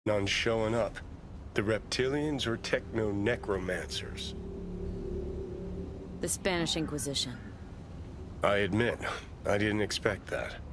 None showing up. The reptilians or techno-necromancers? The Spanish Inquisition. I admit, I didn't expect that.